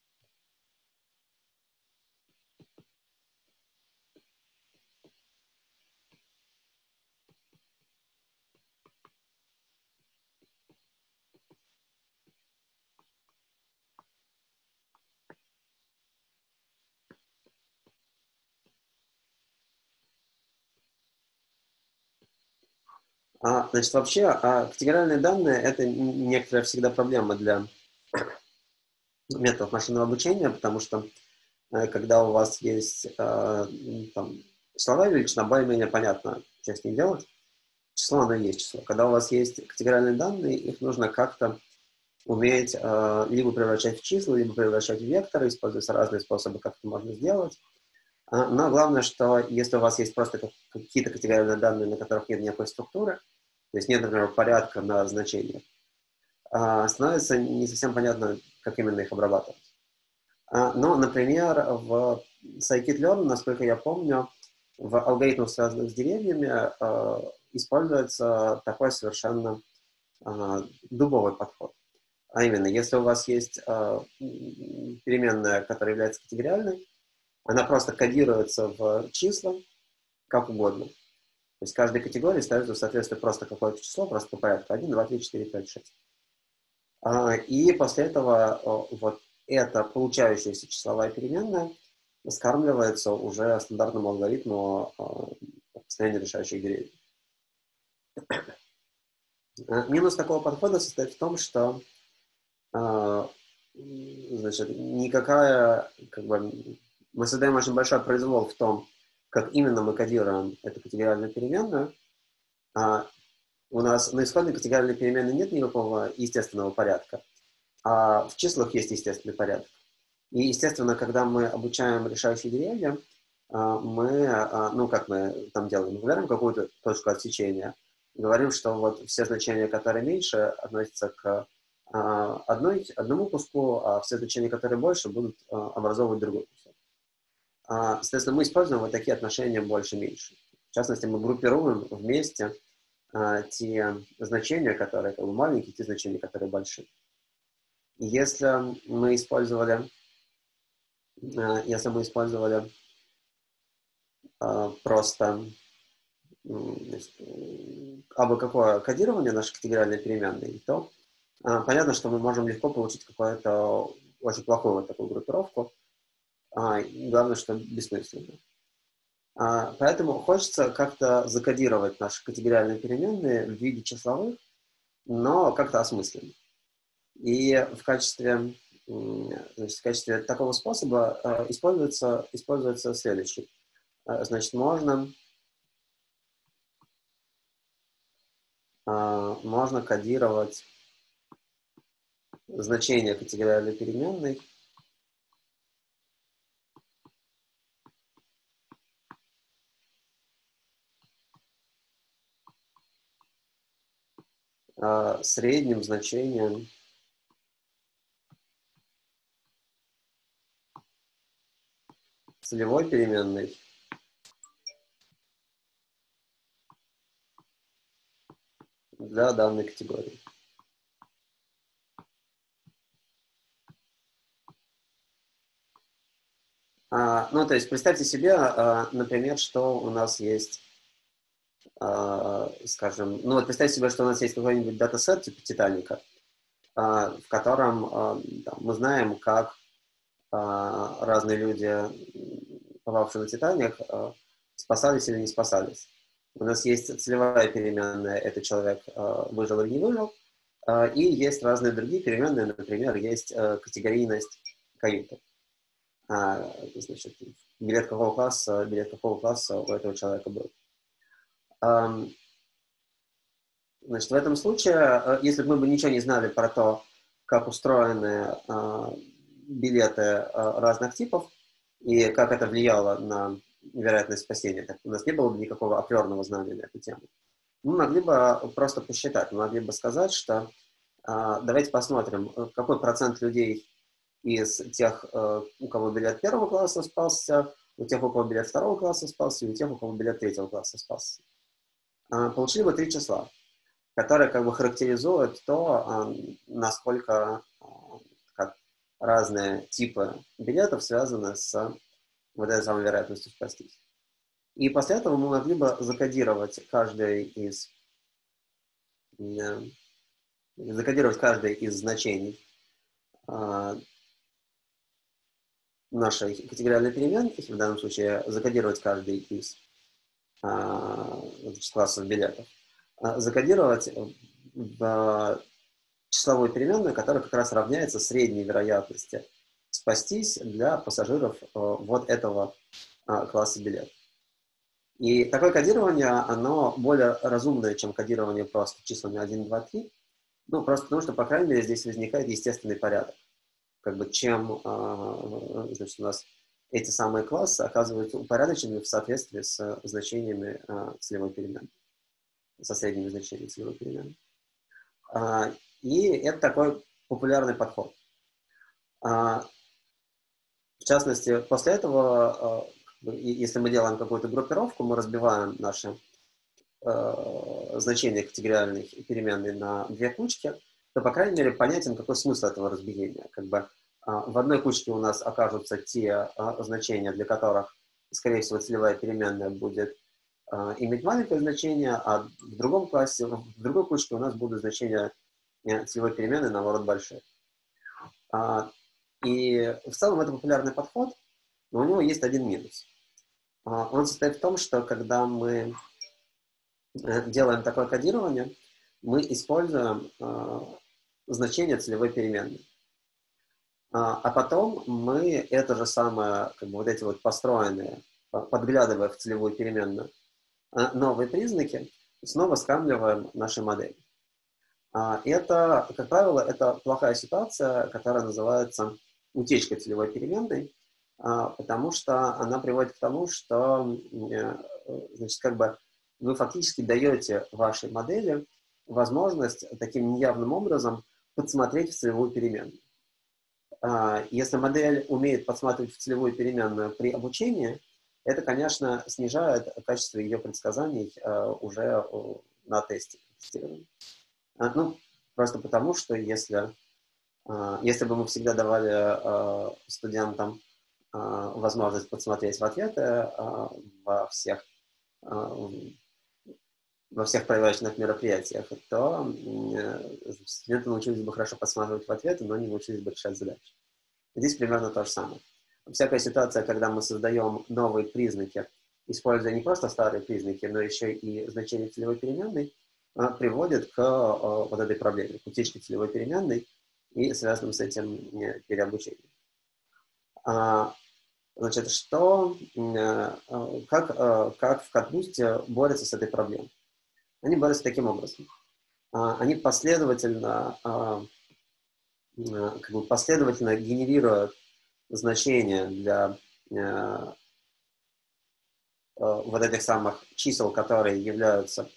Значит, вообще, категориальные данные — это некоторая всегда проблема для методов машинного обучения, потому что когда у вас есть там, числовая величина, более-менее понятно, что с ней делать. Число, оно и есть число. Когда у вас есть категориальные данные, их нужно как-то уметь либо превращать в числа, либо превращать в векторы, используются разные способы, как это можно сделать. Но главное, что если у вас есть просто какие-то категориальные данные, на которых нет никакой структуры, то есть нет, например, порядка на значениях, становится не совсем понятно, как именно их обрабатывать. Но, например, в scikit-learn, насколько я помню, в алгоритмах, связанных с деревьями, используется такой совершенно дубовый подход. А именно, если у вас есть переменная, которая является категориальной, она просто кодируется в числа как угодно. То есть каждой категории ставится в соответствие просто какое-то число, просто по порядку 1, 2, 3, 4, 5, 6. И после этого вот эта получающаяся числовая переменная скармливается уже стандартному алгоритму построения решающих деревьев. Минус такого подхода состоит в том, что значит, никакая, мы создаем очень большой произвол в том, как именно мы кодируем эту категориальную переменную. У нас на исходной категориальной переменной нет никакого естественного порядка, а в числах есть естественный порядок. И, естественно, когда мы обучаем решающие деревья, мы, ну, как мы там делаем, мы выбираем какую-то точку отсечения, говорим, что вот все значения, которые меньше, относятся к одному куску, а все значения, которые больше, будут образовывать другой кусок. Соответственно, мы используем вот такие отношения больше-меньше. В частности, мы группируем вместе те значения, которые как бы маленькие, те значения, которые большие. Если мы использовали просто абы какое кодирование нашей категориальной переменной, то понятно, что мы можем легко получить какую-то очень плохую вот такую группировку, и главное, что бессмысленно. Поэтому хочется как-то закодировать наши категориальные переменные в виде числовых, но как-то осмысленно. И в качестве такого способа используется следующий. Значит, можно кодировать значение категориальной переменной средним значением целевой переменной для данной категории. Ну, то есть представьте себе, например, что у нас есть, скажем, ну вот представьте себе, что у нас есть какой-нибудь датасет типа Титаника, в котором мы знаем, как разные люди, попавшие на Титаник, спасались или не спасались. У нас есть целевая переменная, это человек выжил или не выжил, и есть разные другие переменные, например, есть категорийность каюты. Значит, билет какого класса у этого человека был. Значит, в этом случае, если бы мы ничего не знали про то, как устроены билеты разных типов и как это влияло на вероятность спасения, так у нас не было бы никакого априорного знания на эту тему, мы могли бы просто посчитать, мы могли бы сказать, что давайте посмотрим, какой процент людей из тех, у кого билет первого класса спасся, у тех, у кого билет второго класса спасся, и у тех, у кого билет третьего класса спасся. Получили бы 3 числа, которые как бы характеризуют то, насколько разные типы билетов связаны с вот этой самой вероятностью спастись. И после этого мы могли бы закодировать каждое из значений нашей категориальной переменной, в данном случае закодировать каждый из классов билетов, закодировать в числовую переменную, которая как раз равняется средней вероятности спастись для пассажиров вот этого класса билетов. И такое кодирование, оно более разумное, чем кодирование просто числами 1, 2, 3, ну, просто потому что, по крайней мере, здесь возникает естественный порядок. Как бы чем, значит, у нас эти самые классы оказываются упорядочены в соответствии с значениями целевой переменной, со средними значениями целевой переменной. И это такой популярный подход. В частности, после этого, если мы делаем какую-то группировку, мы разбиваем наши значения категориальной переменной на 2 кучки, то, по крайней мере, понятен, какой смысл этого разбиения. Как бы в одной кучке у нас окажутся те значения, для которых, скорее всего, целевая переменная будет иметь маленькое значение, а в другом классе, в другой кучке у нас будут значения целевой переменной, наоборот, большие. И в целом это популярный подход, но у него есть один минус. Он состоит в том, что когда мы делаем такое кодирование, мы используем значение целевой переменной. А потом мы это же самое, как бы вот эти вот построенные, подглядывая в целевую переменную, новые признаки, снова скармливаем нашей модели. Это, как правило, это плохая ситуация, которая называется утечкой целевой переменной, потому что она приводит к тому, что, значит, как бы вы фактически даете вашей модели возможность таким неявным образом подсмотреть в целевую переменную. Если модель умеет подсматривать в целевую переменную при обучении, это, конечно, снижает качество ее предсказаний уже на тестировании. Ну, просто потому, что если бы мы всегда давали студентам возможность подсмотреть в ответы во всех проверочных мероприятиях, то студенты научились бы хорошо подсматривать в ответы, но не научились бы решать задачи. Здесь примерно то же самое. Всякая ситуация, когда мы создаем новые признаки, используя не просто старые признаки, но еще и значение целевой переменной, приводит к вот этой проблеме, к утечке целевой переменной и связанным с этим переобучением. Значит, как в CodeBoost борются с этой проблемой? Они борются таким образом. Они последовательно генерируют значения для вот этих самых чисел, которые являются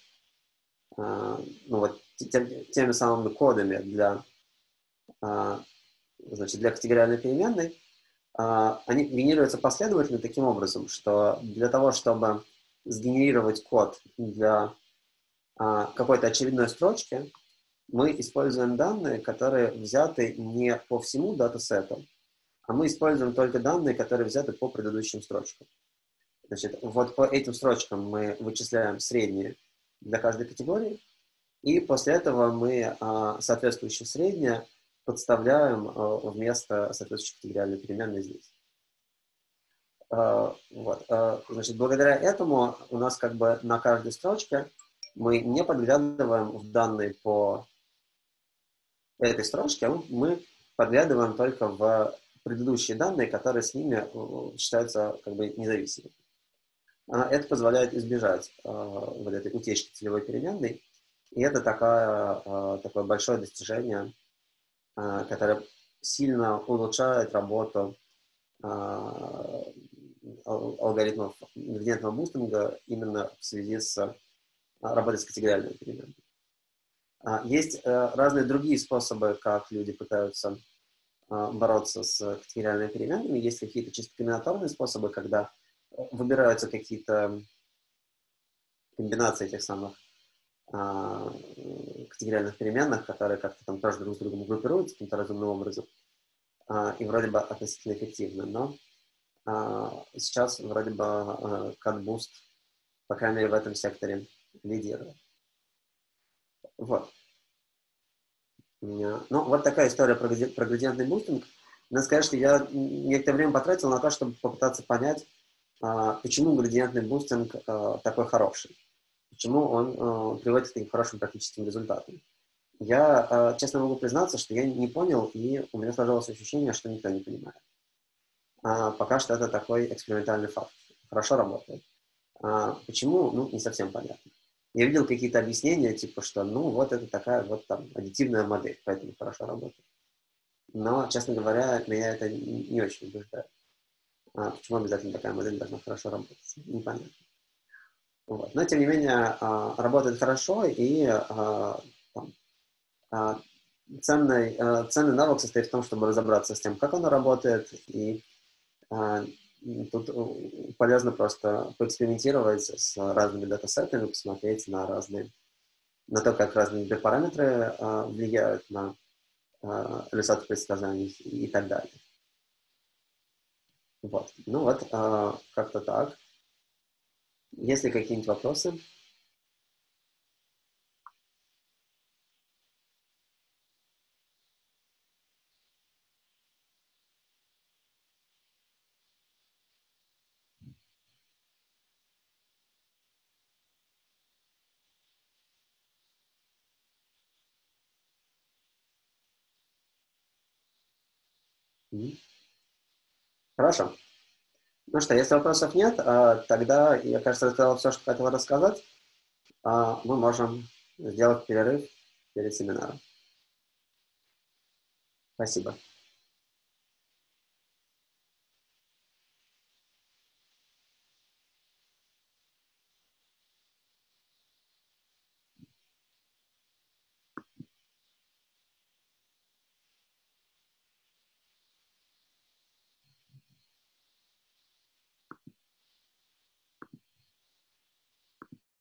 теми самыми кодами для категориальной переменной. Они генерируются последовательно таким образом, что для того, чтобы сгенерировать код для какой-то очередной строчки, мы используем данные, которые взяты не по всему датасету, а мы используем только данные, которые взяты по предыдущим строчкам. Значит, вот по этим строчкам мы вычисляем средние для каждой категории, и после этого мы соответствующее среднее подставляем вместо соответствующей категориальной переменной здесь. Значит, благодаря этому у нас как бы на каждой строчке мы не подглядываем в данные по этой строчке, а мы подглядываем только в предыдущие данные, которые с ними считаются как бы независимыми. Это позволяет избежать вот этой утечки целевой переменной, и это такое большое достижение, которое сильно улучшает работу алгоритмов ингредиентного бустинга именно в связи с работой с категориальными переменными. Есть разные другие способы, как люди пытаются бороться с категориальными переменными. Есть какие-то чисто комбинаторные способы, когда выбираются какие-то комбинации этих самых категориальных переменных, которые как-то там тоже друг с другом группируются каким-то разумным образом, и вроде бы относительно эффективно. Но сейчас вроде бы CodeBoost, по крайней мере, в этом секторе лидирует. Вот. Ну, вот такая история про градиентный бустинг. Надо сказать, что я некоторое время потратил на то, чтобы попытаться понять, почему градиентный бустинг такой хороший, почему он приводит к таким хорошим практическим результатам. Я честно могу признаться, что я не понял, и у меня сложилось ощущение, что никто не понимает. Пока что это такой экспериментальный факт. Хорошо работает. Почему? Ну, не совсем понятно. Я видел какие-то объяснения, типа, что, ну, вот это такая вот там аддитивная модель, поэтому хорошо работает. Но, честно говоря, меня это не очень убеждает. Почему обязательно такая модель должна хорошо работать? Непонятно. Вот. Но, тем не менее, работает хорошо, и ценный навык состоит в том, чтобы разобраться с тем, как оно работает, и тут полезно просто поэкспериментировать с разными датасетами, посмотреть на то, как разные параметры влияют на результаты предсказаний и так далее. Вот. Ну вот, как-то так. Есть ли какие-нибудь вопросы? Хорошо. Ну что, если вопросов нет, тогда, я, кажется, рассказал все, что хотел рассказать. Мы можем сделать перерыв перед семинаром. Спасибо.